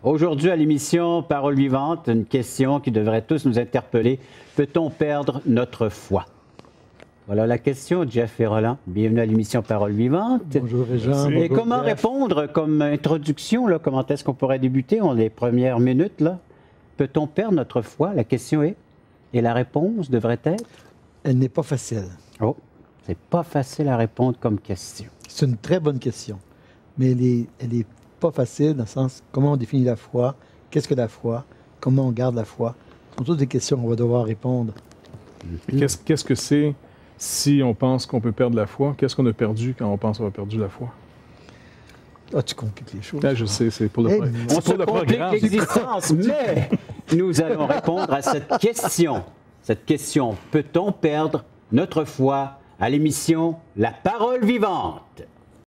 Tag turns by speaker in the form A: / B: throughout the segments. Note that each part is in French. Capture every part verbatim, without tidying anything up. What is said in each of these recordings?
A: Aujourd'hui, à l'émission Parole vivante, une question qui devrait tous nous interpeller. Peut-on perdre notre foi? Voilà la question, Jeff et Roland. Bienvenue à l'émission Parole vivante.
B: Bonjour, Jean.
A: Et
B: Bonjour,
A: comment
B: Jeff.
A: répondre comme introduction? Là, comment est-ce qu'on pourrait débuter? On a les premières minutes. Là. Peut-on perdre notre foi? La question est. Et la réponse devrait être?
B: Elle n'est pas facile.
A: Oh, c'est pas facile à répondre comme question.
B: C'est une très bonne question. Mais elle est, elle est pas facile dans le sens comment on définit la foi, qu'est-ce que la foi, comment on garde la foi. Ce sont toutes des questions qu'on va devoir répondre.
C: Mm-hmm. Qu'est-ce, qu'est-ce que c'est si on pense qu'on peut perdre la foi? Qu'est-ce qu'on a perdu quand on pense qu'on a perdu la foi?
B: Ah, tu compliques les choses.
C: Ah, je sais, c'est pour le,
B: Hey,
C: pro-
A: On
C: c'est
A: se
C: pour le
A: complique
C: programme.
A: l'existence, mais nous allons répondre à cette question. Cette question, peut-on perdre notre foi à l'émission La Parole vivante?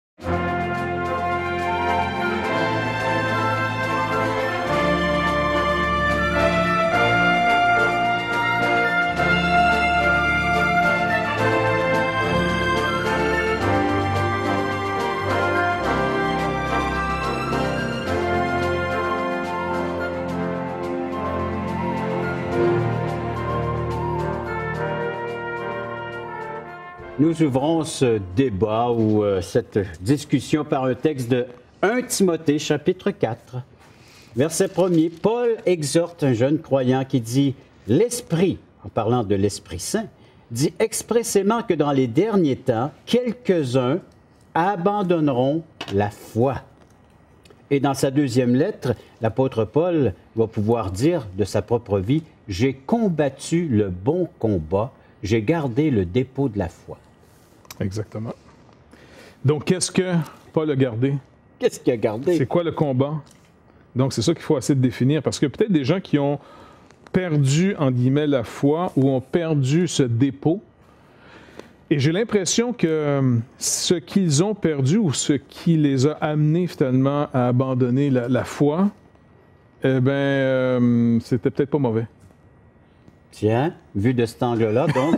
A: Nous ouvrons ce débat ou euh, cette discussion par un texte de premier Timothée, chapitre quatre. Verset premier, Paul exhorte un jeune croyant qui dit « L'Esprit », en parlant de l'Esprit Saint, dit expressément que dans les derniers temps, quelques-uns abandonneront la foi. Et dans sa deuxième lettre, l'apôtre Paul va pouvoir dire de sa propre vie « J'ai combattu le bon combat, j'ai gardé le dépôt de la foi. »
C: Exactement. Donc, qu'est-ce que Paul a gardé?
A: Qu'est-ce qu'il a gardé?
C: C'est quoi le combat? Donc, c'est ça qu'il faut essayer de définir, parce que peut-être des gens qui ont perdu, en guillemets, la foi ou ont perdu ce dépôt. Et j'ai l'impression que ce qu'ils ont perdu ou ce qui les a amenés finalement à abandonner la, la foi, eh bien, euh, c'était peut-être pas mauvais.
A: Tiens, vu de cet angle-là, donc...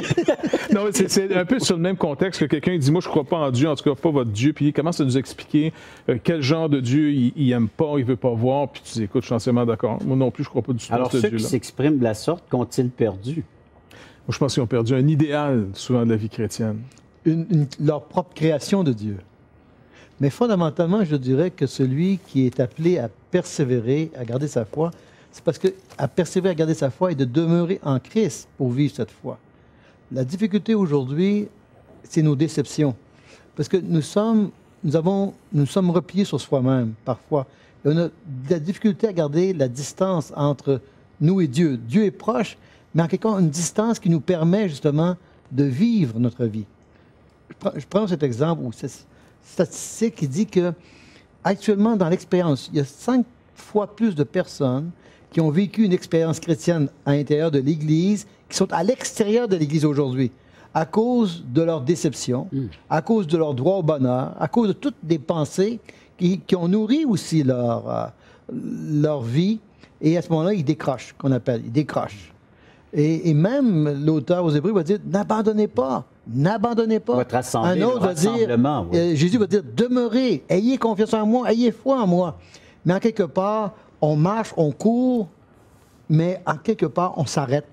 C: Non, c'est, c'est un peu sur le même contexte que quelqu'un dit « Moi, je ne crois pas en Dieu, en tout cas pas votre Dieu. » Puis il commence à nous expliquer euh, quel genre de Dieu il n'aime pas, il ne veut pas voir. Puis tu dis « Écoute, je suis entièrement d'accord. Moi non plus, je ne crois pas du tout
A: Alors,
C: à ce
A: ceux
C: Dieu-là. »
A: qui s'expriment de la sorte, qu'ont-ils perdu?
C: Moi, je pense qu'ils ont perdu un idéal, souvent, de la vie chrétienne.
B: Une- une- leur propre création de Dieu. Mais fondamentalement, je dirais que celui qui est appelé à persévérer, à garder sa foi, c'est parce que à persévérer, à garder sa foi et de demeurer en Christ pour vivre cette foi. La difficulté aujourd'hui, c'est nos déceptions. Parce que nous sommes, nous avons, nous sommes repliés sur soi-même, parfois. Et on a de la difficulté à garder la distance entre nous et Dieu. Dieu est proche, mais en quelque sorte, une distance qui nous permet justement de vivre notre vie. Je prends, je prends cet exemple où cette statistique qui dit que actuellement, dans l'expérience, il y a cinq fois plus de personnes qui ont vécu une expérience chrétienne à l'intérieur de l'Église, qui sont à l'extérieur de l'Église aujourd'hui, à cause de leur déception, mm. à cause de leur droit au bonheur, à cause de toutes des pensées qui, qui ont nourri aussi leur, euh, leur vie. Et à ce moment-là, ils décrochent, qu'on appelle, ils décrochent. Et, et même l'auteur aux Hébreux va dire, n'abandonnez pas, n'abandonnez pas.
A: Votre assemblée,
B: Un autre
A: le
B: va dire,
A: rassemblement, oui.
B: euh, Jésus va dire, demeurez, ayez confiance en moi, ayez foi en moi. Mais en quelque part, on marche, on court, mais en quelque part, on s'arrête,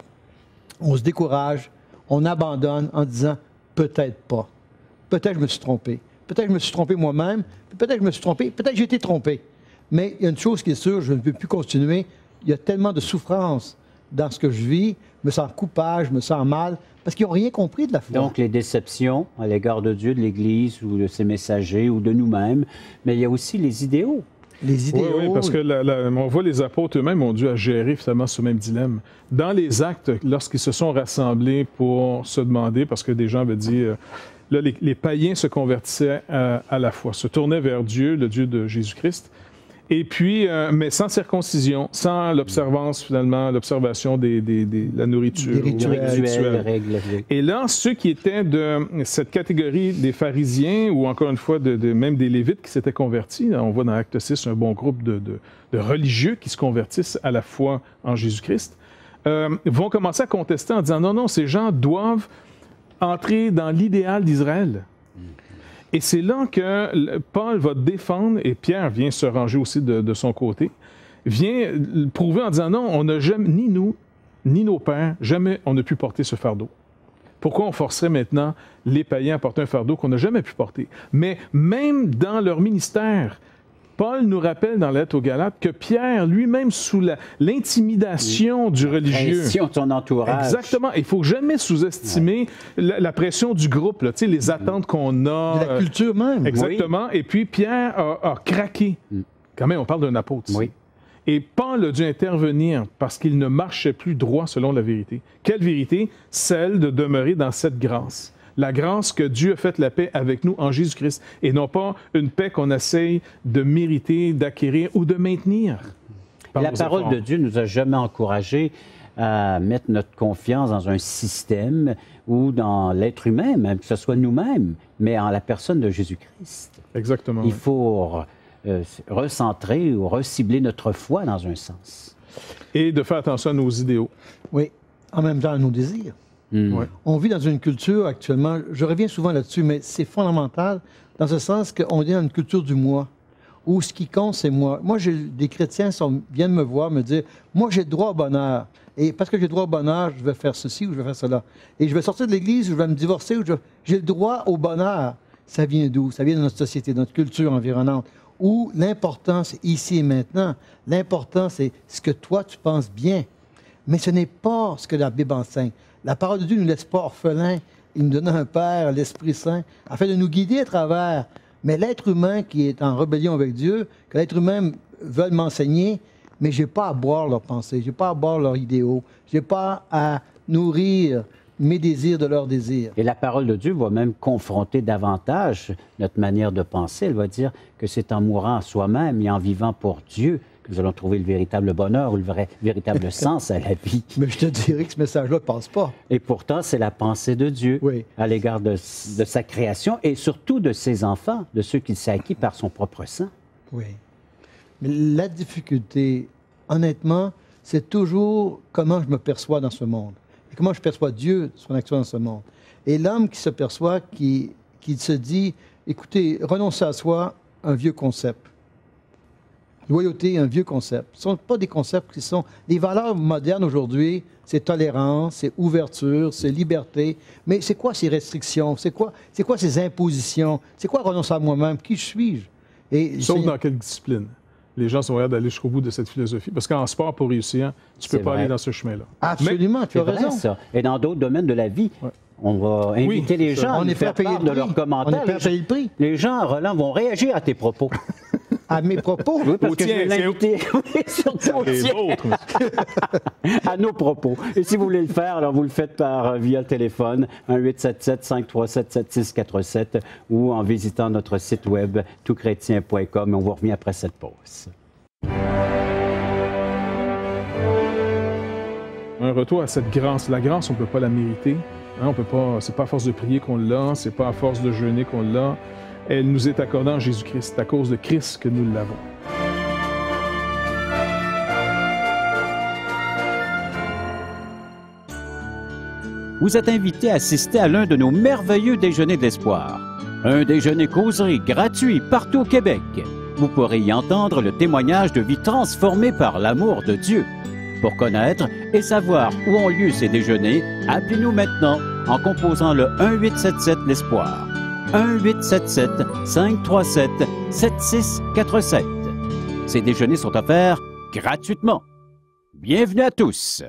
B: on se décourage, on abandonne en disant, peut-être pas, peut-être je me suis trompé, peut-être je me suis trompé moi-même, peut-être je me suis trompé, peut-être j'ai été trompé. Mais il y a une chose qui est sûre, je ne peux plus continuer, il y a tellement de souffrance dans ce que je vis, je me sens coupable, je me sens mal, parce qu'ils n'ont rien compris de la foi.
A: Donc, les déceptions à l'égard de Dieu, de l'Église ou de ses messagers ou de nous-mêmes, mais il y a aussi les idéaux.
B: Les idéaux.
C: Oui, oui, parce que la, la, on voit les apôtres eux-mêmes ont dû à gérer finalement ce même dilemme. Dans les actes, lorsqu'ils se sont rassemblés pour se demander, parce que des gens avaient dit, euh, là, les, les païens se convertissaient à, à la foi, se tournaient vers Dieu, le Dieu de Jésus-Christ, et puis, euh, mais sans circoncision, sans l'observance finalement, l'observation des, des, des, la nourriture.
B: Des rituels.
A: Rituels,
C: rituels.
A: règles.
C: Et là, ceux qui étaient de cette catégorie des pharisiens, ou encore une fois, de, de, même des Lévites qui s'étaient convertis, là, on voit dans Acte six un bon groupe de, de, de religieux qui se convertissent à la foi en Jésus-Christ, euh, vont commencer à contester en disant non, non, ces gens doivent entrer dans l'idéal d'Israël. Et c'est là que Paul va défendre, et Pierre vient se ranger aussi de, de son côté, vient prouver en disant non, on n'a jamais, ni nous, ni nos pères, jamais on n'a pu porter ce fardeau. Pourquoi on forcerait maintenant les païens à porter un fardeau qu'on n'a jamais pu porter? Mais même dans leur ministère, Paul nous rappelle dans la lettre aux Galates que Pierre, lui-même, sous la, l'intimidation du religieux...
A: Pression de son entourage.
C: Exactement. Il ne faut jamais sous-estimer ouais. la, la pression du groupe, là, les attentes qu'on a.
B: De la culture même.
C: Exactement. Oui. Et puis Pierre a, a craqué. Mm. Quand même, on parle d'un apôtre.
A: Oui.
C: Et Paul a dû intervenir parce qu'il ne marchait plus droit selon la vérité. Quelle vérité? Celle de demeurer dans cette grâce. La grâce que Dieu a fait la paix avec nous en Jésus-Christ, et non pas une paix qu'on essaye de mériter, d'acquérir ou de maintenir.
A: La parole efforts. de Dieu ne nous a jamais encouragés à mettre notre confiance dans un système ou dans l'être humain, même que ce soit nous-mêmes, mais en la personne de Jésus-Christ.
C: Exactement.
A: Il
C: oui.
A: faut euh, recentrer ou recibler notre foi dans un sens.
C: Et de faire attention à nos idéaux.
B: Oui, en même temps à nos désirs.
C: Mmh. Ouais.
B: On vit dans une culture actuellement, je reviens souvent là-dessus, mais c'est fondamental dans ce sens qu'on est dans une culture du moi, où ce qui compte, c'est moi. Moi, j'ai, des chrétiens sont, viennent me voir, me dire, moi, j'ai le droit au bonheur. Et parce que j'ai le droit au bonheur, je vais faire ceci ou je vais faire cela. Et je vais sortir de l'Église, ou je vais me divorcer, ou je... j'ai le droit au bonheur. Ça vient d'où? Ça vient de notre société, de notre culture environnante, où l'important, c'est ici et maintenant. L'important, c'est ce que toi, tu penses bien. Mais ce n'est pas ce que la Bible enseigne. La parole de Dieu ne nous laisse pas orphelins. Il nous donne un Père, l'Esprit Saint, afin de nous guider à travers. Mais l'être humain qui est en rébellion avec Dieu, que l'être humain veut m'enseigner, mais je n'ai pas à boire leurs pensées, je n'ai pas à boire leurs idéaux, je n'ai pas à nourrir mes désirs de leurs désirs.
A: Et la parole de Dieu va même confronter davantage notre manière de penser. Elle va dire que c'est en mourant à soi-même et en vivant pour Dieu que nous allons trouver le véritable bonheur ou le vrai, véritable sens à la vie.
B: Mais je te dirais que ce message-là ne passe pas.
A: Et pourtant, c'est la pensée de Dieu
B: oui.
A: à l'égard de, de sa création et surtout de ses enfants, de ceux qu'il s'est acquis par son propre sang.
B: Oui. Mais la difficulté, honnêtement, c'est toujours comment je me perçois dans ce monde. Et comment je perçois Dieu, son action dans ce monde. Et l'homme qui se perçoit, qui, qui se dit, écoutez, renoncer à soi, un vieux concept. Loyauté, un vieux concept. Ce ne sont pas des concepts qui sont... Les valeurs modernes aujourd'hui, c'est tolérance, c'est ouverture, c'est liberté. Mais c'est quoi ces restrictions? C'est quoi, c'est quoi ces impositions? C'est quoi renoncer à moi-même? Qui suis-je? Et
C: Sauf
B: c'est...
C: dans quelle discipline? Les gens sont capables d'aller jusqu'au bout de cette philosophie. Parce qu'en sport, pour réussir, tu ne peux pas
A: vrai.
C: aller dans ce chemin-là.
B: Absolument,
C: Mais...
B: tu as
A: c'est
B: raison.
A: Vrai, ça. Et dans d'autres domaines de la vie,
C: ouais.
A: on va inviter
C: oui,
A: les gens à
B: on
A: nous
B: est
A: faire
B: payer
A: part
B: le
A: de
B: prix.
A: leurs commentaires.
B: On est prêt à payer le prix.
A: Les gens, Roland, vont réagir à tes propos.
B: À mes propos?
A: Oui, parce
C: au
A: que
C: tien,
A: je vais l'inviter. Oui, surtout au
C: Les
A: tien.
C: autres.
A: À nos propos. Et si vous voulez le faire, alors vous le faites par euh, via le téléphone, un huit sept sept, cinq trois sept, sept six quatre sept ou en visitant notre site web tout chrétien point com. On vous revient après cette pause.
C: Un retour à cette grâce. La grâce, on ne peut pas la mériter. Hein, on peut pas. C'est pas à force de prier qu'on l'a, c'est pas à force de jeûner qu'on l'a. Elle nous est accordée en Jésus-Christ. C'est à cause de Christ que nous l'avons.
A: Vous êtes invité à assister à l'un de nos merveilleux déjeuners d'espoir. Un déjeuner causerie gratuit partout au Québec. Vous pourrez y entendre le témoignage de vie transformée par l'amour de Dieu. Pour connaître et savoir où ont lieu ces déjeuners, appelez-nous maintenant en composant le un huit sept sept l'Espoir. un huit sept sept, cinq trois sept, sept six quatre sept. Ces déjeuners sont offerts gratuitement. Bienvenue à tous!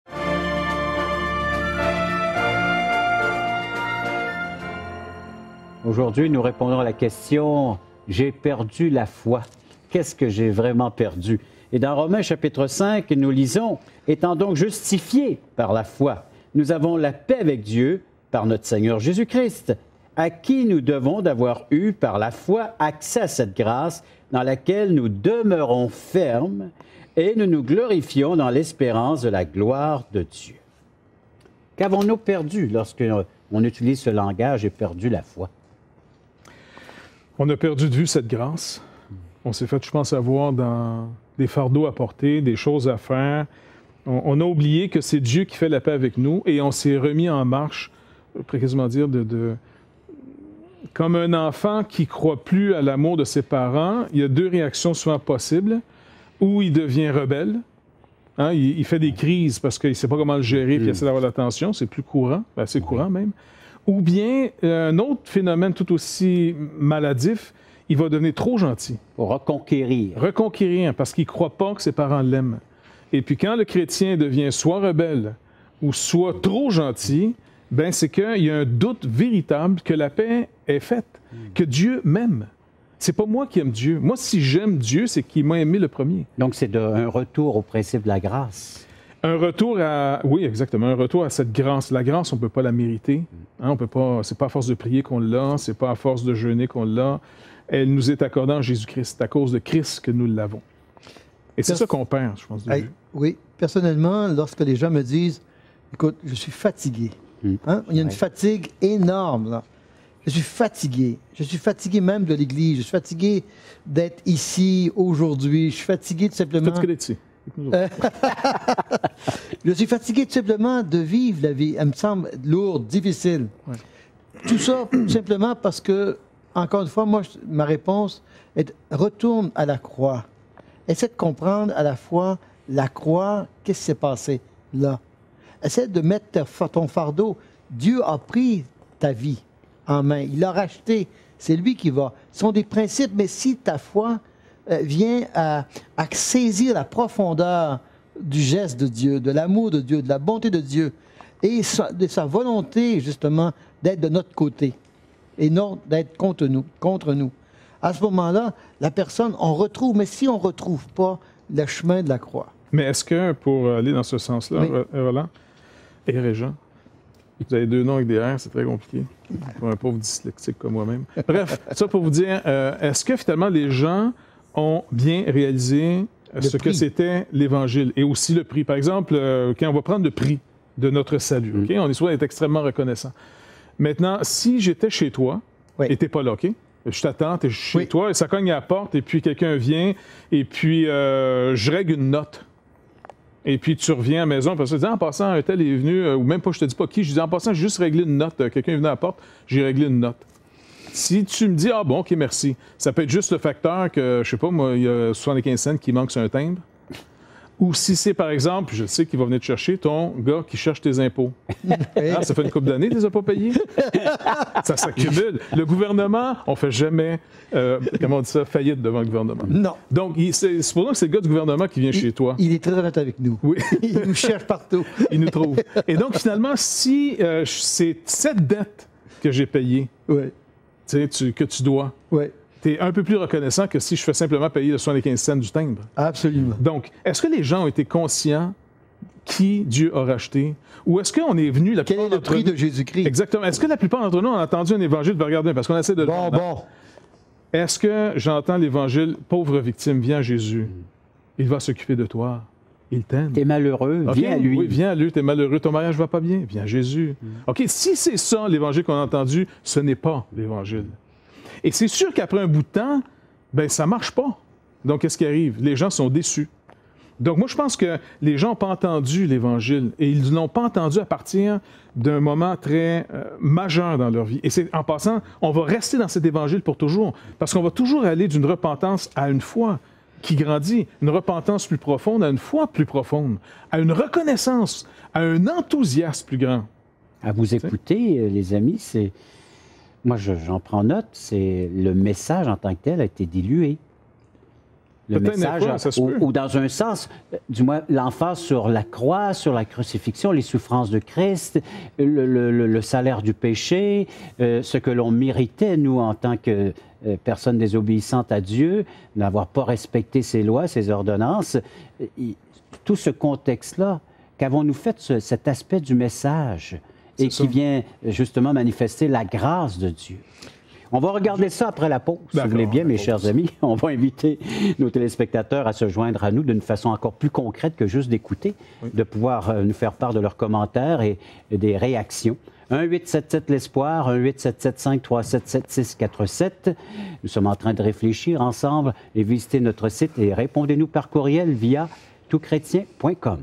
A: Aujourd'hui, nous répondons à la question « J'ai perdu la foi. Qu'est-ce que j'ai vraiment perdu? » Et dans Romains chapitre cinq, nous lisons « Étant donc justifiés par la foi, nous avons la paix avec Dieu par notre Seigneur Jésus-Christ, à qui nous devons d'avoir eu par la foi accès à cette grâce dans laquelle nous demeurons fermes et nous nous glorifions dans l'espérance de la gloire de Dieu. » Qu'avons-nous perdu lorsqu'on utilise ce langage « J'ai perdu la foi » ?
C: On a perdu de vue cette grâce. On s'est fait, je pense, avoir dans des fardeaux à porter, des choses à faire. On, on a oublié que c'est Dieu qui fait la paix avec nous et on s'est remis en marche, je pourrais quasiment dire, de, de comme un enfant qui ne croit plus à l'amour de ses parents, il y a deux réactions souvent possibles. Ou il devient rebelle, hein, il, il fait des crises parce qu'il ne sait pas comment le gérer, puis il essaie d'avoir l'attention, c'est plus courant, assez courant même. Ou bien, euh, un autre phénomène tout aussi maladif, il va devenir trop gentil.
A: Pour reconquérir.
C: Reconquérir, parce qu'il ne croit pas que ses parents l'aiment. Et puis quand le chrétien devient soit rebelle ou soit trop gentil, ben c'est qu'il y a un doute véritable que la paix est faite, que Dieu m'aime. C'est pas moi qui aime Dieu. Moi, si j'aime Dieu, c'est qu'il m'a aimé le premier.
A: Donc, c'est de, un retour au principe de la grâce.
C: Un retour à... Oui, exactement. Un retour à cette grâce. La grâce, on ne peut pas la mériter. Hein, on peut pas... C'est pas à force de prier qu'on l'a. C'est pas à force de jeûner qu'on l'a. Elle nous est accordée en Jésus-Christ. C'est à cause de Christ que nous l'avons. Et c'est
B: Pers-
C: ça qu'on perd, je pense, de
B: Hey,
C: vue.
B: oui, personnellement, lorsque les gens me disent, écoute, je suis fatigué. Hein? Il y a une
A: Ouais.
B: fatigue énorme, là. Je suis fatigué. Je suis fatigué même de l'Église. Je suis fatigué d'être ici aujourd'hui. Je suis fatigué tout simplement...
C: Fatigué d'être ici.
B: Je suis fatigué tout simplement de vivre la vie. Elle me semble lourde, difficile.
C: Ouais.
B: Tout ça tout simplement parce que, encore une fois, moi, je- ma réponse est retourne à la croix. Essaie de comprendre à la fois la croix, qu'est-ce qui s'est passé là. Essaie de mettre ta fa- ton fardeau. Dieu a pris ta vie en main. Il l'a racheté. C'est lui qui va. Ce sont des principes, mais si ta foi euh, vient à, à saisir la profondeur du geste de Dieu, de l'amour de Dieu, de la bonté de Dieu, et sa- de sa volonté, justement, d'être de notre côté, et non d'être contre nous, contre nous. À ce moment-là, la personne, on retrouve, mais si on ne retrouve pas le chemin de la croix,
C: Mais est-ce que, pour aller dans ce sens-là,
B: Oui.
C: Ro- Roland et Régent, vous avez deux noms avec des R, c'est très compliqué pour un pauvre dyslexique comme moi-même. Bref, ça pour vous dire, euh, est-ce que finalement les gens ont bien réalisé euh,
B: Le
C: ce que
B: prix.
C: c'était l'Évangile et aussi le prix? Par exemple, euh, quand on va prendre le prix de notre salut,
A: Mm.
C: OK? On est souvent être extrêmement reconnaissant. Maintenant, si j'étais chez toi
B: Oui.
C: et t'es pas là, OK? Je t'attends, t'es chez
B: Oui.
C: toi, et ça cogne à la porte, et puis quelqu'un vient, et puis euh, je règle une note. Et puis tu reviens à la maison, parce que tu dis, en passant, un tel est venu, euh, ou même pas, je te dis pas qui, je dis, en passant, j'ai juste réglé une note. Euh, Quelqu'un est venu à la porte, j'ai réglé une note. Si tu me dis, ah bon, OK, merci, ça peut être juste le facteur que, je sais pas, moi, il y a soixante-quinze cents qui manque sur un timbre. Ou si c'est, par exemple, je sais qu'il va venir te chercher, ton gars qui cherche tes impôts. Ah, ça fait une couple d'années que tu les as pas payés. Ça s'accumule. Le gouvernement, on fait jamais, euh, comment on dit ça, faillite devant le gouvernement.
B: non.
C: Donc, il- c'est c'est pour ça que c'est le gars du gouvernement qui vient chez toi.
B: Il est très honnête avec nous.
C: Oui.
B: Il nous cherche partout.
C: Il nous trouve. Et donc, finalement, si euh, c'est cette dette que j'ai payée,
B: Oui,
C: tu sais, tu- que tu dois,
B: oui,
C: tu es un peu plus reconnaissant que si je fais simplement payer le soixante-quinze cents du timbre.
B: absolument.
C: Donc, est-ce que les gens ont été conscients qui Dieu a racheté? Ou est-ce qu'on est venu la
B: Quel
C: plupart
B: est le
C: d'entre
B: prix
C: nous-
B: de Jésus-Christ?
C: Exactement. Est-ce que la plupart d'entre nous ont entendu un évangile? Ben, regardez, parce qu'on essaie de le
B: Bon,
C: vendre.
B: bon.
C: Est-ce que j'entends l'évangile, pauvre victime, viens à Jésus. Il va s'occuper de toi. Il t'aime.
A: T'es malheureux,
C: OK,
A: viens à lui.
C: Oui, viens à lui, t'es malheureux, ton mariage va pas bien, viens à Jésus. OK, si c'est ça l'évangile qu'on a entendu, ce n'est pas l'évangile. Et c'est sûr qu'après un bout de temps, ben ça marche pas. Donc, qu'est-ce qui arrive? Les gens sont déçus. Donc, moi, je pense que les gens n'ont pas entendu l'Évangile et ils ne l'ont pas entendu à partir d'un moment très euh, majeur dans leur vie. Et c'est en passant, on va rester dans cet Évangile pour toujours parce qu'on va toujours aller d'une repentance à une foi qui grandit, une repentance plus profonde à une foi plus profonde, à une reconnaissance, à un enthousiasme plus grand.
A: À vous écouter, euh, les amis, c'est... Moi, je- j'en prends note, c'est le message en tant que tel a été dilué. Le
C: Peut-être
A: message,
C: pas, ça se
A: ou,
C: peut.
A: ou dans un sens, euh, du moins, l'emphase sur la croix, sur la crucifixion, les souffrances de Christ, le, le- le- le salaire du péché, euh, ce que l'on méritait, nous, en tant que euh, personnes désobéissantes à Dieu, n'avoir pas respecté ses lois, ses ordonnances. Euh, il- tout ce contexte-là, qu'avons-nous fait de ce- cet aspect du message et
C: C'est
A: qui
C: ça.
A: vient justement manifester la grâce de Dieu? On va regarder ça après la pause, si vous
C: D'accord,
A: voulez bien,
C: la
A: mes
C: pause.
A: chers amis. On va inviter nos téléspectateurs à se joindre à nous d'une façon encore plus concrète que juste d'écouter,
C: Oui.
A: de pouvoir euh, nous faire part de leurs commentaires et, et des réactions. un huit sept sept l'Espoir, un huit sept sept cinq trois sept sept six quatre sept. Nous sommes en train de réfléchir ensemble et visiter notre site et répondez-nous par courriel via toutchrétien point com.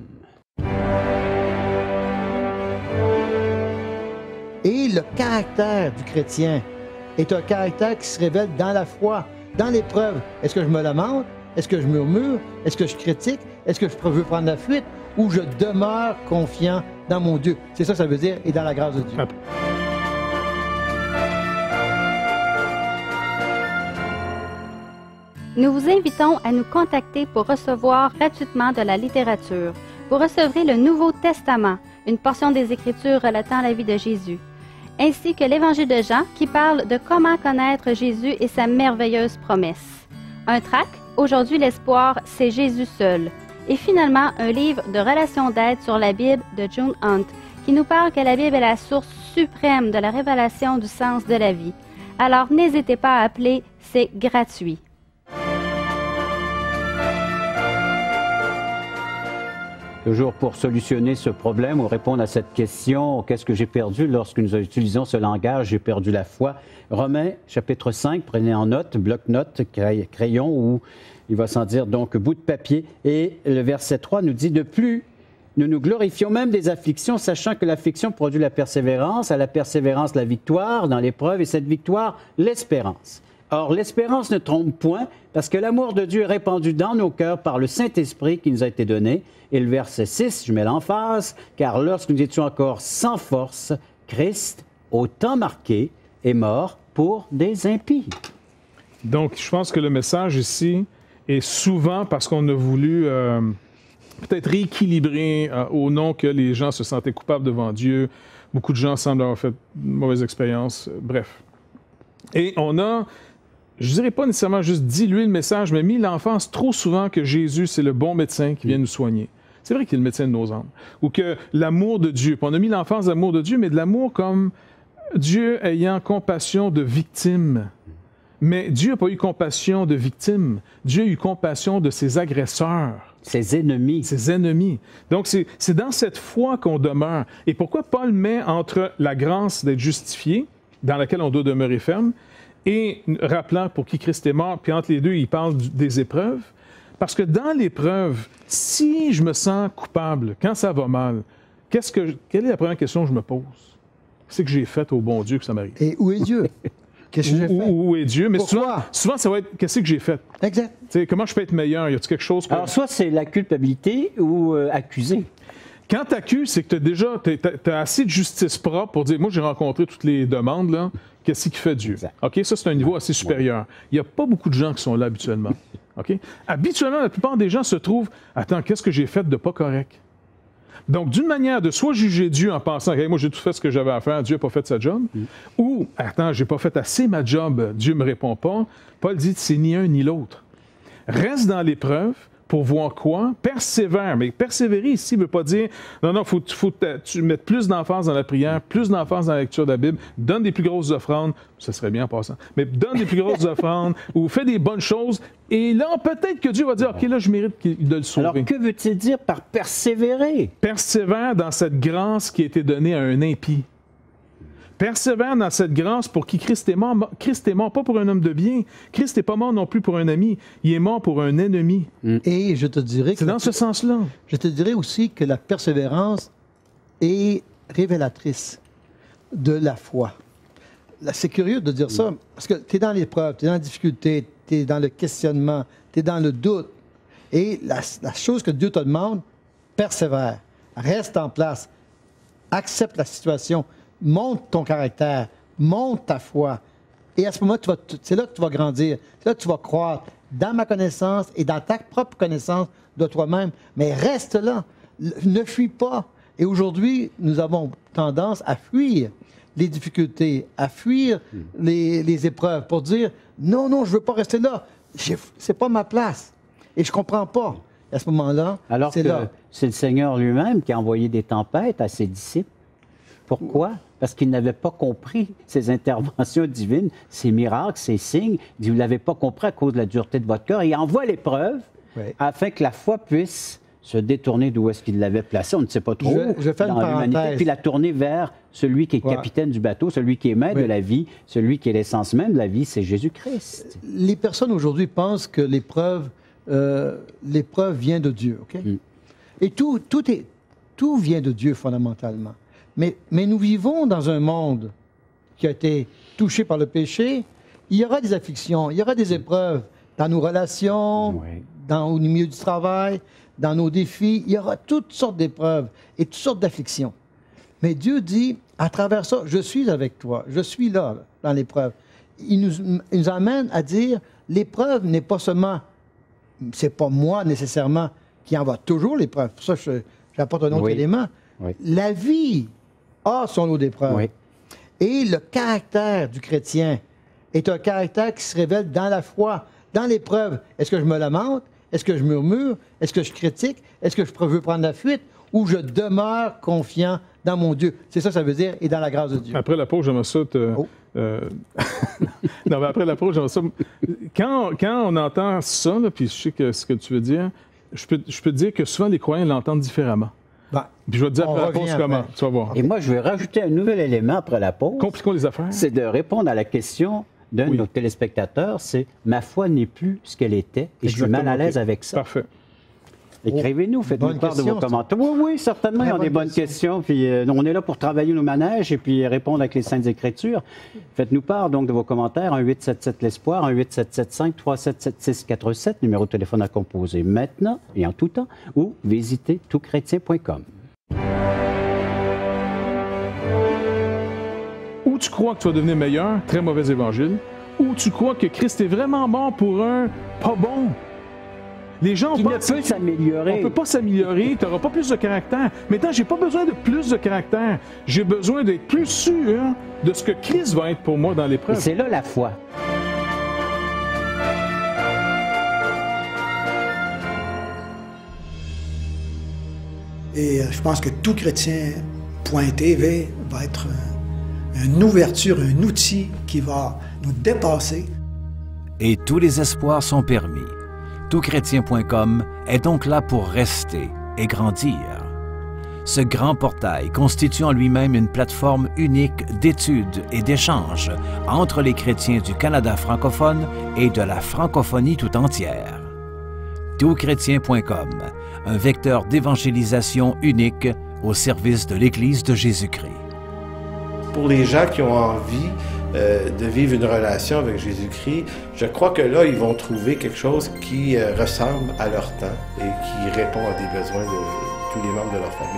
B: Et le caractère du chrétien, est un caractère qui se révèle dans la foi, dans l'épreuve. Est-ce que je me lamente? Est-ce que je murmure? Est-ce que je critique? Est-ce que je veux prendre la fuite? Ou je demeure confiant dans mon Dieu? C'est ça que ça veut dire, et dans la grâce de Dieu.
D: Nous vous invitons à nous contacter pour recevoir gratuitement de la littérature. Vous recevrez le Nouveau Testament, une portion des Écritures relatant la vie de Jésus, ainsi que l'Évangile de Jean qui parle de comment connaître Jésus et sa merveilleuse promesse. Un tract, Aujourd'hui l'espoir, c'est Jésus seul. Et finalement, un livre de relations d'aide sur la Bible de June Hunt, qui nous parle que la Bible est la source suprême de la révélation du sens de la vie. Alors n'hésitez pas à appeler, c'est gratuit.
A: Toujours pour solutionner ce problème ou répondre à cette question, qu'est-ce que j'ai perdu lorsque nous utilisons ce langage, j'ai perdu la foi. Romains, chapitre cinq, prenez en note, bloc-notes, crayon, ou il va s'en dire donc bout de papier. Et le verset trois nous dit, de plus, nous nous glorifions même des afflictions, sachant que l'affliction produit la persévérance, à la persévérance la victoire dans l'épreuve, et cette victoire, l'espérance. Or, l'espérance ne trompe point, parce que l'amour de Dieu est répandu dans nos cœurs par le Saint-Esprit qui nous a été donné. Et le verset six, je mets l'emphase, car lorsque nous étions encore sans force, Christ, au temps marqué, est mort pour des impies.
C: Donc, je pense que le message ici est souvent parce qu'on a voulu euh, peut-être rééquilibrer euh, au nom que les gens se sentaient coupables devant Dieu. Beaucoup de gens semblent avoir fait une mauvaise expérience. Euh, bref. Et on a, je dirais pas nécessairement juste dilué le message, mais mis l'emphase trop souvent que Jésus, c'est le bon médecin qui vient nous soigner. C'est vrai qu'il est le médecin de nos âmes. Ou que l'amour de Dieu, puis on a mis l'emphase de l'amour de Dieu, mais de l'amour comme Dieu ayant compassion de victimes. Mais Dieu n'a pas eu compassion de victimes. Dieu a eu compassion de ses agresseurs.
A: Ses ennemis.
C: Ses ennemis. Donc, c'est, c'est dans cette foi qu'on demeure. Et pourquoi Paul met entre la grâce d'être justifié, dans laquelle on doit demeurer ferme, et rappelant pour qui Christ est mort, puis entre les deux, il parle du, des épreuves. Parce que dans l'épreuve, si je me sens coupable, quand ça va mal, qu'est-ce que, quelle est la première question que je me pose? Qu'est-ce que j'ai fait au bon Dieu que ça m'arrive?
B: Et où est Dieu? Qu'est-ce que j'ai fait?
C: Où, où est Dieu? Mais
B: Pourquoi?
C: souvent, souvent, ça va être qu'est-ce que j'ai fait?
B: Exact.
C: T'sais, comment je peux être meilleur? Y a-t-il quelque chose que...
A: Alors, soit c'est la culpabilité ou euh, accuser.
C: Quand tu accuses, c'est que tu as déjà t'as assez de justice propre pour dire, moi, j'ai rencontré toutes les demandes, là. Qu'est-ce qui fait Dieu? Exact. OK? Ça, c'est un niveau assez supérieur. Il n'y a pas beaucoup de gens qui sont là habituellement. OK? Habituellement, la plupart des gens se trouvent, attends, qu'est-ce que j'ai fait de pas correct? Donc, d'une manière de soit juger Dieu en pensant, hey, moi, j'ai tout fait ce que j'avais à faire, Dieu n'a pas fait sa job, mm. ou, attends, j'ai pas fait assez ma job, Dieu me répond pas. Paul dit, c'est ni un ni l'autre. Reste dans l'épreuve pour voir quoi? Persévère. Mais persévérer ici ne veut pas dire, non, non, il faut, faut tu mettre plus d'emphase dans la prière, plus d'emphase dans la lecture de la Bible, donne des plus grosses offrandes, ça serait bien en passant, mais donne des plus grosses offrandes, ou fais des bonnes choses, et là, peut-être que Dieu va dire, OK, là, je mérite de le sauver.
A: Alors, que veut-il dire par persévérer?
C: Persévère dans cette grâce qui a été donnée à un impie. Persévère dans cette grâce pour qui Christ est mort. Christ est mort pas pour un homme de bien. Christ n'est pas mort non plus pour un ami. Il est mort pour un ennemi.
B: Et je te dirais que...
C: C'est dans ce sens-là.
B: Je te dirais aussi que la persévérance est révélatrice de la foi. Là, c'est curieux de dire ça, parce que tu es dans l'épreuve, tu es dans la difficulté, tu es dans le questionnement, tu es dans le doute. Et la, la chose que Dieu te demande, persévère, reste en place, accepte la situation, monte ton caractère, monte ta foi. Et à ce moment, tu vas, c'est là que tu vas grandir, c'est là que tu vas croître dans ma connaissance et dans ta propre connaissance de toi-même. Mais reste là, ne fuis pas. Et aujourd'hui, nous avons tendance à fuir les difficultés, à fuir les, les épreuves pour dire « Non, non, je ne veux pas rester là. C'est pas ma place. » Et je ne comprends pas. Et à ce moment-là,
A: Alors
B: c'est
A: que
B: là.
A: c'est le Seigneur lui-même qui a envoyé des tempêtes à ses disciples. Pourquoi? Parce qu'ils n'avaient pas compris ces interventions divines, ces miracles, ces signes. Vous ne l'avez pas compris à cause de la dureté de votre cœur. Il envoie l'épreuve oui. afin que la foi puisse se détourner d'où est-ce qu'il l'avait placé. On ne sait pas trop
B: je, je fais
A: dans l'humanité. Puis la tourner vers celui qui est ouais. capitaine du bateau, celui qui est maître oui. de la vie, celui qui est l'essence même de la vie, c'est Jésus-Christ.
B: Les personnes aujourd'hui pensent que l'épreuve, euh, l'épreuve vient de Dieu. Okay? Mm. Et tout, tout, est, tout vient de Dieu fondamentalement. Mais, mais nous vivons dans un monde qui a été touchés par le péché, il y aura des afflictions, il y aura des épreuves dans nos relations,
A: Oui.
B: dans, au milieu du travail, dans nos défis. Il y aura toutes sortes d'épreuves et toutes sortes d'afflictions. Mais Dieu dit, à travers ça, je suis avec toi, je suis là, dans l'épreuve. Il nous, il nous amène à dire, l'épreuve n'est pas seulement, c'est pas moi nécessairement qui envoie toujours l'épreuve. Pour ça, je, j'apporte un autre
A: Oui.
B: élément.
A: Oui.
B: La vie a son lot d'épreuves.
A: Oui.
B: Et le caractère du chrétien est un caractère qui se révèle dans la foi, dans l'épreuve. Est-ce que je me lamente? Est-ce que je murmure? Est-ce que je critique? Est-ce que je veux prendre la fuite? Ou je demeure confiant dans mon Dieu? C'est ça que ça veut dire, et dans la grâce de Dieu.
C: Après la pause, j'aimerais ça te...
B: Oh.
C: euh, non, mais après la pause, j'aimerais ça... Quand, quand on entend ça, là, puis je sais que ce que tu veux dire, je peux, je peux te dire que souvent, les croyants l'entendent différemment.
B: Ben,
C: Puis je vais te dire
B: on
C: après la
B: revient
C: pause
B: après.
C: comment. Tu vas voir.
A: Et moi, je vais rajouter un nouvel élément après la pause.
C: Compliquons les affaires.
A: C'est de répondre à la question d'un
C: Oui.
A: de nos téléspectateurs, c'est « Ma foi n'est plus ce qu'elle était et je suis mal à l'aise avec ça.
C: Parfait. »
A: Écrivez-nous, faites-nous
B: bonne
A: part de
B: question,
A: vos
B: ça.
A: commentaires. Oui, oui, certainement,
B: Très
A: ils ont des
B: bonne
A: bonnes questions. Puis euh, on est là pour travailler nos manèges et puis répondre avec les Saintes Écritures. Faites-nous part donc de vos commentaires. un huit sept sept l'Espoir, un huit sept sept cinq trois sept sept six quatre sept, numéro de téléphone à composer maintenant et en tout temps, ou visitez tout chrétien point com.
C: Ou tu crois que tu vas devenir meilleur, très mauvais évangile, ou tu crois que Christ est vraiment mort pour un pas bon. Les gens
A: Qui ne
C: pensent
A: peut s'améliorer.
C: on ne peut pas s'améliorer, tu n'auras pas plus de caractère. Maintenant, j'ai pas besoin de plus de caractère. J'ai besoin d'être plus sûr de ce que Christ va être pour moi dans
A: Et
C: l'épreuve.
A: c'est là la foi.
E: Et euh, je pense que tout chrétien point T V va être euh, une ouverture, un outil qui va nous dépasser.
F: Et tous les espoirs sont permis. tout chrétien point com est donc là pour rester et grandir. Ce grand portail constitue en lui-même une plateforme unique d'études et d'échanges entre les chrétiens du Canada francophone et de la francophonie tout entière. tout chrétien point com, un vecteur d'évangélisation unique au service de l'Église de Jésus-Christ.
G: Pour les gens qui ont envie euh, de vivre une relation avec Jésus-Christ, je crois que là, ils vont trouver quelque chose qui euh, ressemble à leur temps et qui répond à des besoins de tous les membres de leur famille.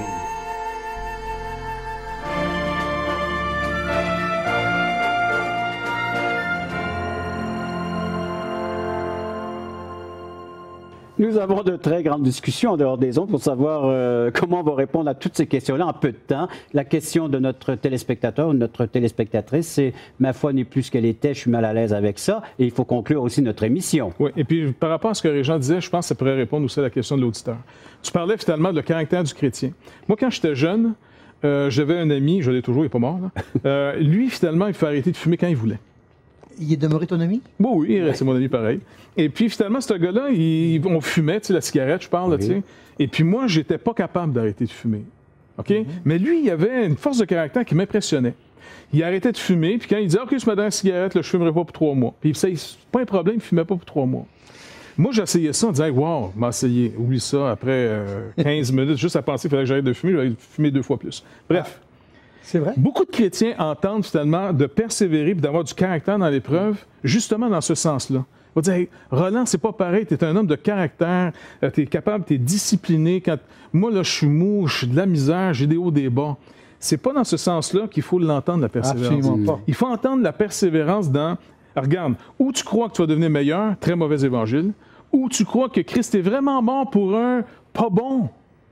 A: Nous avons de très grandes discussions en dehors des ondes pour savoir euh, comment on va répondre à toutes ces questions-là en peu de temps. La question de notre téléspectateur ou de notre téléspectatrice, c'est « Ma foi n'est plus ce qu'elle était, je suis mal à l'aise avec ça » et il faut conclure aussi notre émission.
C: Oui, et puis par rapport à ce que Régent disait, je pense que ça pourrait répondre aussi à la question de l'auditeur. Tu parlais finalement de le caractère du chrétien. Moi, quand j'étais jeune, euh, j'avais un ami, je l'ai toujours, il n'est pas mort, là. Euh, lui, finalement, il fait arrêter de fumer quand il voulait.
B: Il est demeuré ton ami?
C: Bon, oui, c'est mon ami pareil. Et puis finalement, ce gars-là, il- on fumait, tu sais, la cigarette, je parle, là,
A: Oui.
C: tu sais. Et puis moi, j'étais pas capable d'arrêter de fumer. OK? Mais lui, il avait une force de caractère qui m'impressionnait. Il arrêtait de fumer, puis quand il disait, OK, c'est ma dernière cigarette, là, je fumerai pas pour trois mois. Puis ça, c'est pas un problème, il fumait pas pour trois mois. Moi, j'essayais ça en disant, wow, m'a essayé, oublie ça, après euh, quinze minutes, juste à penser qu'il fallait que j'arrête de fumer, j'allais fumer deux fois plus. Bref.
B: C'est vrai?
C: Beaucoup de chrétiens entendent finalement de persévérer et d'avoir du caractère dans l'épreuve, justement dans ce sens-là. On va dire, hey, Roland, c'est pas pareil, tu es un homme de caractère, tu es capable, tu es discipliné. Quand... Moi, là, je suis mou, je suis de la misère, j'ai des hauts, des bas. C'est pas dans ce sens-là qu'il faut l'entendre, la persévérance.
B: Absolument pas.
C: Il faut entendre la persévérance dans, regarde, où tu crois que tu vas devenir meilleur, très mauvais évangile, ou tu crois que Christ est vraiment mort pour un pas bon.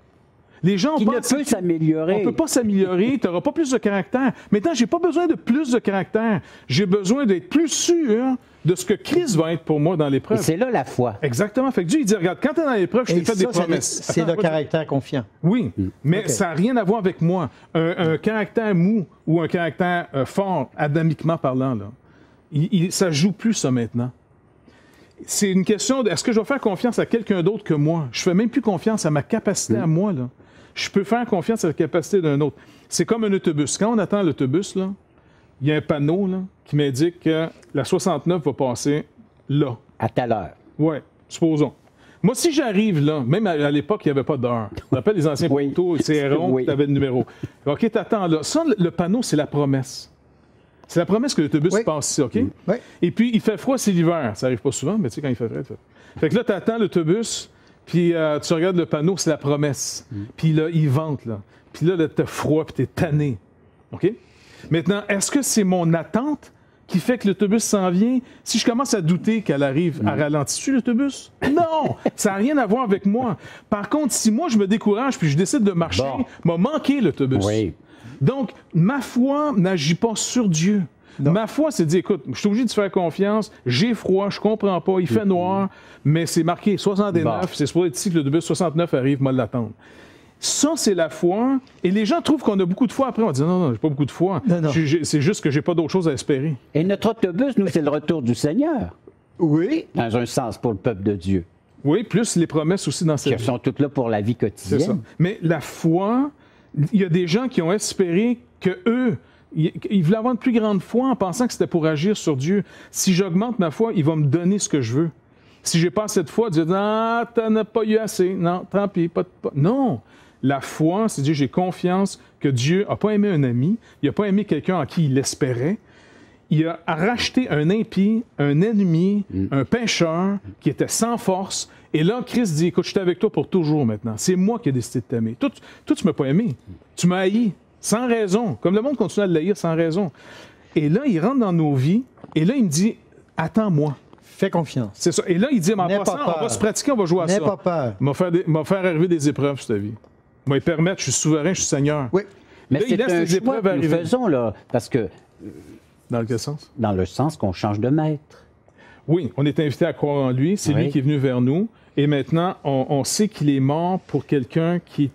C: Les gens
A: Qui ne
C: pensent
A: peut s'améliorer.
C: on ne peut pas s'améliorer, tu n'auras pas plus de caractère. Maintenant, je n'ai pas besoin de plus de caractère. J'ai besoin d'être plus sûr de ce que Christ va être pour moi dans
A: Et
C: l'épreuve.
A: c'est là la foi.
C: Exactement. Fait que Dieu, il dit, regarde, quand tu es dans l'épreuve, je
B: Et
C: t'ai fait
B: ça,
C: des
B: c'est le-
C: promesses.
B: c'est
C: Attends,
B: le caractère confiant.
C: Oui, mais
B: OK.
C: ça n'a rien à voir avec moi. Un, un caractère mou ou un caractère euh, fort, adamiquement parlant, là, il, il- ça ne joue plus, ça, maintenant. C'est une question de, est-ce que je vais faire confiance à quelqu'un d'autre que moi? Je ne fais même plus confiance à ma capacité à moi, là. Je peux faire confiance à la capacité d'un autre. C'est comme un autobus. Quand on attend l'autobus, là, il y a un panneau là, qui m'indique que la soixante-neuf va passer là.
A: À telle heure.
C: Oui, supposons. Moi, si j'arrive là, même à, à l'époque, il n'y avait pas d'heure. On appelle les anciens
A: Oui.
C: poteaux, c'est rond,
A: Oui.
C: tu avais le numéro. OK, t'attends là. Ça, le, le panneau, c'est la promesse. C'est la promesse que l'autobus
B: Oui.
C: passe ici, OK?
B: Oui.
C: Et puis, il fait froid, c'est l'hiver. Ça arrive pas souvent, mais tu sais, quand il fait froid, il fait... Fait que là, tu attends l'autobus, puis euh, tu regardes le panneau, c'est la promesse.
B: Mm.
C: Puis là, il vente, là. Puis là, là t'as froid, puis t'es tanné. OK? Maintenant, est-ce que c'est mon attente qui fait que l'autobus s'en vient? Si je commence à douter qu'elle arrive,
B: Mm.
C: à ralentir l'autobus? Non! Ça n'a rien à voir avec moi. Par contre, si moi, je me décourage, puis je décide de marcher,
A: Bon.
C: m'a manqué l'autobus.
A: Oui.
C: Donc, ma foi n'agit pas sur Dieu.
B: Non.
C: Ma foi, c'est de dire, écoute, je suis obligé de faire confiance, j'ai froid, je comprends pas, il fait noir, mais c'est marqué soixante-neuf,
A: Bon.
C: c'est supposé être ici que l'autobus soixante-neuf arrive, moi l'attendre. Ça, c'est la foi. Et les gens trouvent qu'on a beaucoup de foi. Après, on dit, non, non, j'ai pas beaucoup de foi.
B: Non, non.
C: J'ai- j'ai- C'est juste que j'ai pas d'autre chose à espérer.
A: Et notre autobus, nous, c'est le retour du Seigneur,
B: Oui.
A: dans un sens, pour le peuple de Dieu,
C: Oui, plus les promesses aussi dans cette
A: qui
C: vie.
A: sont toutes là pour la vie
C: C'est ça.
A: quotidienne.
C: Mais la foi, il y a des gens qui ont espéré que eux, ils ils voulaient avoir une plus grande foi en pensant que c'était pour agir sur Dieu. Si j'augmente ma foi, il va me donner ce que je veux. Si j'ai pas assez de foi, Dieu dit, ah, t'en as pas eu assez. Non, tant pis, pas de... pas- Non! La foi, c'est dire j'ai confiance que Dieu n'a pas aimé un ami, il n'a pas aimé quelqu'un en qui il espérait. Il a racheté un impie, un ennemi, un pécheur qui était sans force. Et là, Christ dit, écoute, je suis avec toi pour toujours maintenant. C'est moi qui ai décidé de t'aimer. Toi, tu- toi, tu ne m'as pas aimé. Tu m'as haï, sans raison. Comme le monde continue à l'haïr sans raison. Et là, il rentre dans nos vies. Et là, il me dit, attends-moi.
B: Fais confiance.
C: C'est ça. Et là, il dit, en
B: N'aie pas
C: passant, on va
B: peur.
C: se pratiquer, on va jouer à
B: N'aie
C: ça.
B: pas peur.
C: Il m'a faire, des- m'a faire arriver des épreuves sur ta vie. Il m'a permettre, je suis souverain, je suis Seigneur.
B: Oui.
A: Mais
C: Là, il
A: c'est
C: laisse
A: un
C: les
A: choix
C: épreuves
A: que nous
C: arriver.
A: faisons, là, parce que
C: Dans quel sens?
A: dans le sens qu'on change de maître.
C: Oui, on est invité à croire en lui. C'est
A: Oui.
C: lui qui est venu vers nous. Et maintenant, on, on sait qu'il est mort pour quelqu'un qui...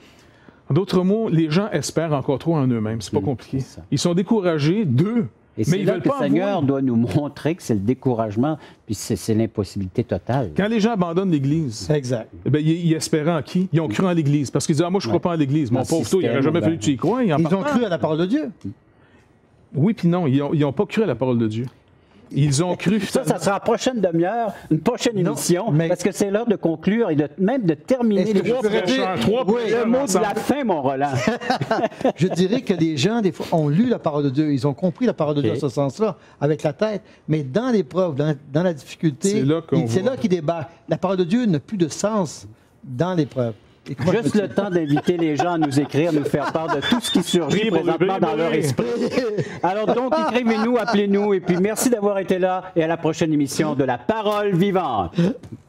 C: En d'autres mots, les gens espèrent encore trop en eux-mêmes. C'est pas compliqué.
A: c'est ça.
C: Ils sont découragés d'eux,
A: Et
C: mais
A: c'est
C: ils
A: là
C: veulent
A: que
C: pas
A: le Seigneur
C: en voir.
A: doit nous montrer que c'est le découragement, puis c'est c'est l'impossibilité totale.
C: Quand les gens abandonnent l'Église,
B: Exact.
C: eh bien, ils, ils espéraient en qui? Ils ont cru en l'Église. Parce qu'ils disent, ah, moi, je ne crois
A: Ouais.
C: pas en l'Église. Mon
A: Dans le
C: pauvre toi, il n'aurait
A: système,
C: jamais
A: ben-
C: fallu que tu y crois. En
B: Ils ont
C: partant.
B: cru à la parole de Dieu.
C: Oui, puis non. Ils n'ont pas cru à la parole de Dieu. Ils ont cru...
A: Ça, ça sera la prochaine demi-heure, une prochaine
B: Non,
A: émission,
B: mais-
A: parce que c'est l'heure de conclure et de, même de terminer
B: Est-ce que
A: les
B: je
A: trois
B: pourrais
A: prochains-
B: dire-
C: Trois
B: Oui,
C: prochains
A: Le mot de
C: ensemble.
A: la fin, mon Roland.
B: Je dirais que les gens, des fois, ont lu la parole de Dieu. Ils ont compris la parole de Dieu
A: Ok.
B: en ce sens-là, avec la tête. Mais dans l'épreuve, dans, dans la difficulté,
C: C'est là qu'on
B: il- c'est
C: voit.
B: là qu'il débarque. La parole de Dieu n'a plus de sens dans l'épreuve. Et comment je
A: Juste
B: me
A: le
B: dis-
A: temps d'inviter les gens à nous écrire, nous faire part de tout ce qui surgit
C: Oui, oui,
A: présentement
C: oui,
A: dans
C: oui,
A: leur
C: oui.
A: esprit. Alors donc, écrivez-nous, appelez-nous, et puis merci d'avoir été là, et à la prochaine émission de La Parole vivante.